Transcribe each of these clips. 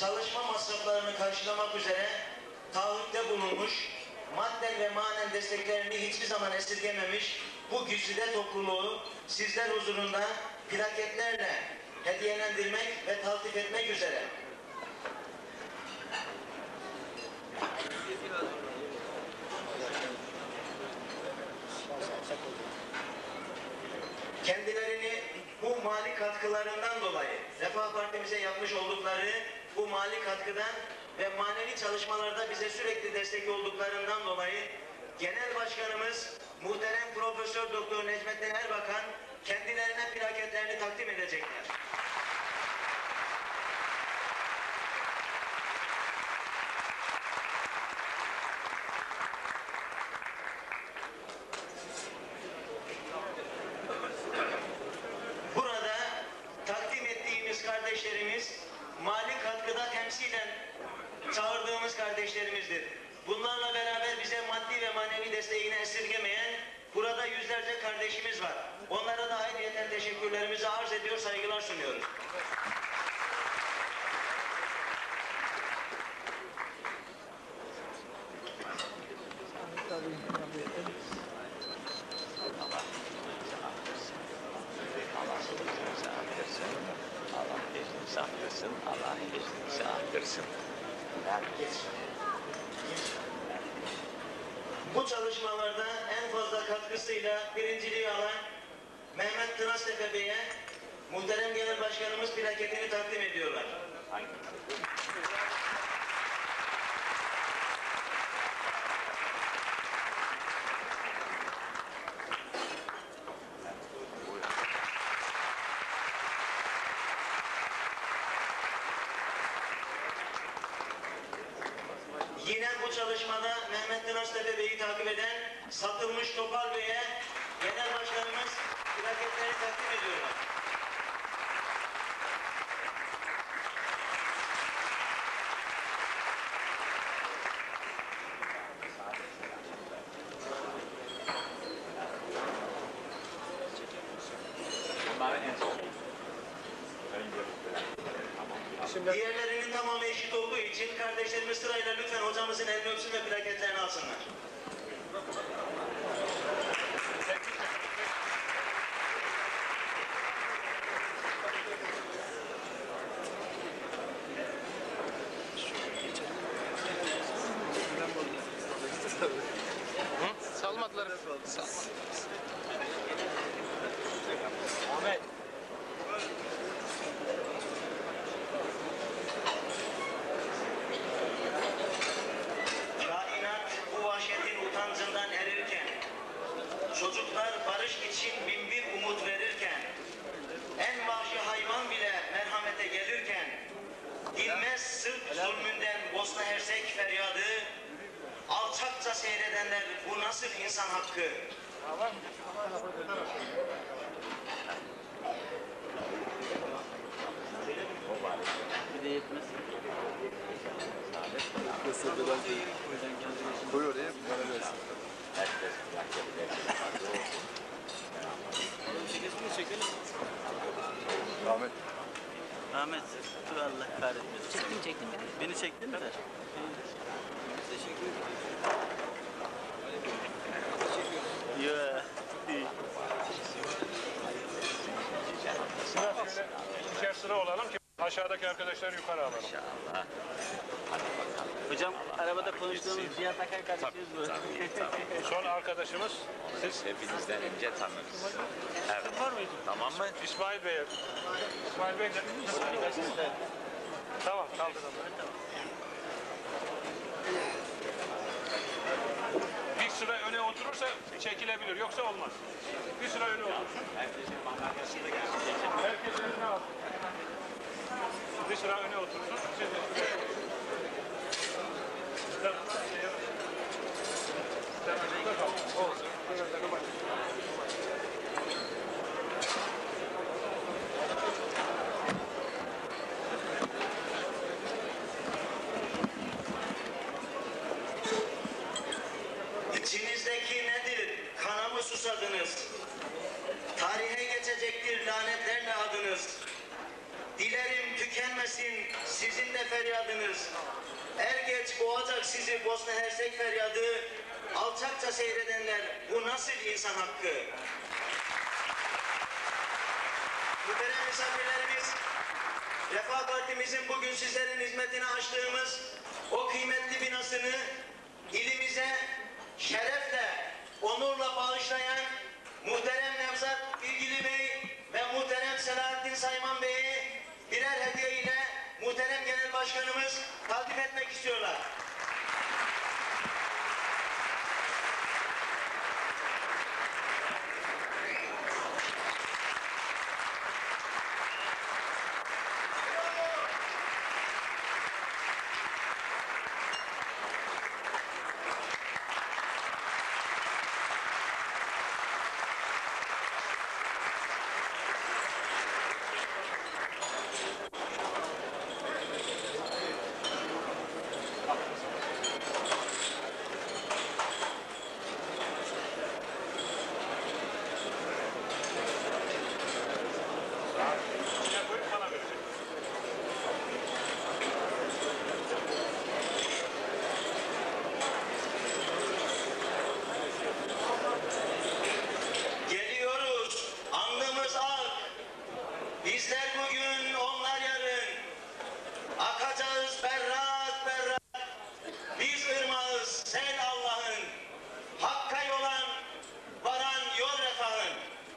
çalışma masraflarını karşılamak üzere taahhütte bulunmuş, madden ve manen desteklerini hiçbir zaman esirgememiş bu güzide topluluğu sizler huzurunda plaketlerle hediyelendirmek ve taltif etmek üzere kendilerini bu mali katkılarından dolayı Refah Partimize yapmış oldukları bu mali katkıdan ve manevi çalışmalarda bize sürekli destek olduklarından dolayı Genel Başkanımız muhterem Profesör Doktor Necmettin Erbakan kendilerine plaketlerini takdim edecekler. Burada takdim ettiğimiz kardeşlerimiz mali katkıda temsilen çağırdığımız kardeşlerimizdir. Bunlarla beraber bize maddi ve manevi desteğini esirgemeyen burada yüzlerce kardeşimiz var. Onlara da ayrıyeten teşekkürlerimizi arz ediyor, saygılar sunuyoruz. Allah geçtiğimizi arttırsın. Bu çalışmalarda en fazla katkısıyla birinciliği alan Mehmet Tırastepe Bey'e muhterem Genel Başkanımız plaketini takdim ediyorlar. Yine bu çalışmada Mehmet Tırastepe Bey'i takip eden Satılmış Topal Bey'e Genel Başkanımız plaketleri takdim ediyorlar. Diğerlerinin tamamı eşit olduğu için kardeşlerimiz sırayla lütfen hocamızın elini öpsün ve plaketlerini alsınlar. Salmadılar. Ahmet. Kainat bu vahşetin utancından erirken, çocuklar barış için binbir umut verirken, en vahşi hayvan bile merhamete gelirken, dinmez Sırp zulmünden Bosna Hersek feryadı, alçakça seyredenler bu nasıl insan hakkı? Bir de yetmez. Koy oraya, bana versin. Herkes Çekesini çekelim. Ahmet. Ahmet, dur Allah kahretmesin. Çektim ya. Beni çektin mi sen? Teşekkür ederim. Yo, iyi. Sıra şöyle ikişer sıra olalım ki aşağıdaki arkadaşları yukarı alalım. İnşallah. Hadi bakalım. Hocam arabada konuştuğumuz Cihat Akay kardeşimiz bu. Son arkadaşımız Siz hepinizden önce tanırız. Evet. var mıydı? Tamam mı? İsmail Bey. İsmail Bey de. Tamam, kaldıralım. Bir sıra öne oturursa çekilebilir, yoksa olmaz. Bir sıra öne otursun. Herkes önüne alsın. Bir sıra öne otursun. Siz de İçinizdeki nedir? Kana mı susadınız? Tarihe geçecektir lanetlerle adınız. Dilerim tükenmez dinmesin sizin de feryadınız. Er geç boğacak sizi Bosna Hersek feryadı. Alçakça seyredenler bu nasıl insan hakkı? Muhterem misafirlerimiz, Refah Partimizin bugün sizlerin hizmetine açtığımız o kıymetli binasını ilimize şerefle, onurla bağışlayan muhterem Nevzat Bilgili Bey ve muhterem Selahattin Sayman Bey'i birer hediye ile muhterem Genel Başkanımız takdim etmek istiyorlar. İçine koyup bana verecek. Geliyoruz, alnımız ak. Bizler bugün, onlar yarın. Akacağız berrak berrak. Biz ırmağız, sen Allah'ın. Hakka yolan, varan yol refahın.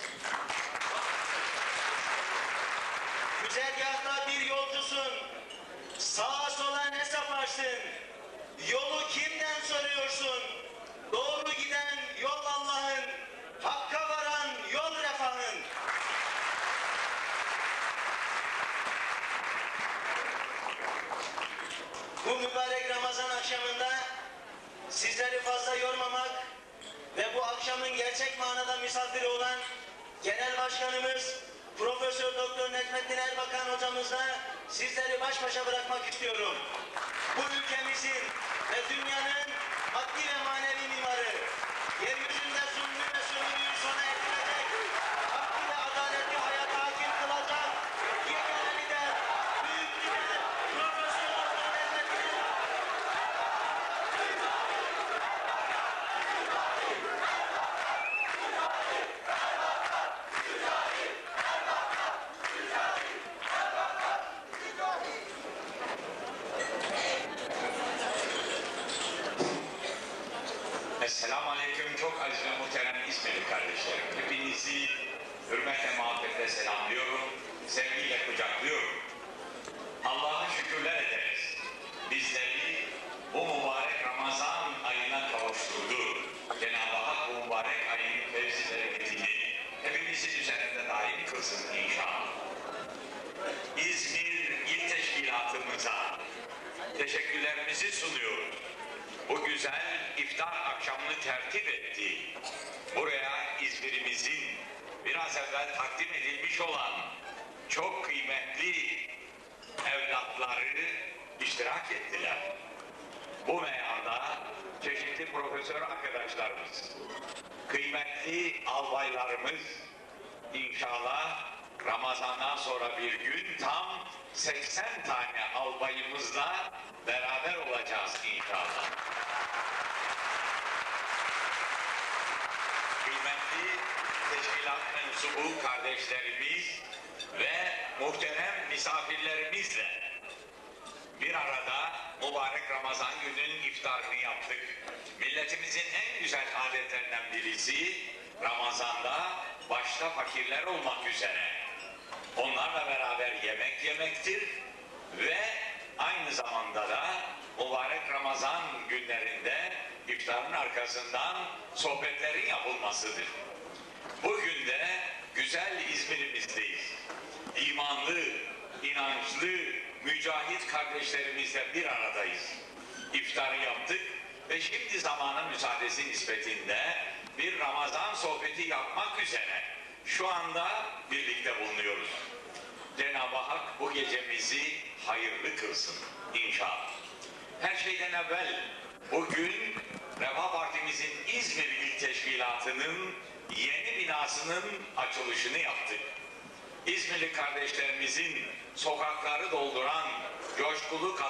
Güzergahta bir yolcusun. Sağa sola ne saparsın? Yolu kimden soruyorsun? Doğru giden yol Allah'ın. Hakka varan yol refahın. Bu mübarek Ramazan akşamında sizleri fazla yormamak ve bu akşamın gerçek manada misafiri olan Genel Başkanımız Profesör Doktor Necmettin Erbakan hocamızla sizleri baş başa bırakmak istiyorum. Bu ülkemizin ve dünyanın maddi ve manevi mimarı, yeryüzünde zulmü ve sömürüyü sona erdirecek, hakkı ve adaleti hayata hakim kılacak, yegane lider, büyük lider, Profesör Doktor Necmettin Esselamu Aleyküm, çok aziz ve muhterem İzmirli kardeşlerim. Hepinizi hürmetle, muhabbetle selamlıyorum, sevgiyle kucaklıyorum. Allah'a şükürler ederiz. Bizleri bu mübarek Ramazan ayına kavuşturdu. Cenab-ı Hak bu mübarek ayın fevzi bereketini hepimizin üzerinde daim kılsın inşallah. İzmir İl Teşkilatımıza teşekkürlerimizi sunuyoruz. Bu güzel iftar akşamını tertip etti. Buraya İzmir'imizin biraz evvel takdim edilmiş olan çok kıymetli evlatları iştirak ettiler. Bu meyanda çeşitli profesör arkadaşlarımız, kıymetli albaylarımız inşallah Ramazan'dan sonra bir gün tam 80 tane albayımızla beraber olacağız inşallah. Kıymetli teşkilat mensubu kardeşlerimiz ve muhterem misafirlerimizle bir arada mübarek Ramazan günün iftarını yaptık. Milletimizin en güzel adetlerinden birisi Ramazan'da başta fakirler olmak üzere onlarla beraber yemek yemektir ve aynı zamanda da mübarek Ramazan günlerinde iftarın arkasından sohbetlerin yapılmasıdır. Bugün de güzel İzmir'imizdeyiz. İmanlı, inançlı, mücahit kardeşlerimizle bir aradayız. İftarı yaptık ve şimdi zamanın müsaadesi nispetinde bir Ramazan sohbeti yapmak üzere şu anda birlikte bulunuyoruz. Cenab-ı Hak bu gecemizi hayırlı kılsın inşallah. Her şeyden evvel bugün Refah Partimizin İzmir İl Teşkilatı'nın yeni binasının açılışını yaptık. İzmirli kardeşlerimizin sokakları dolduran coşkulu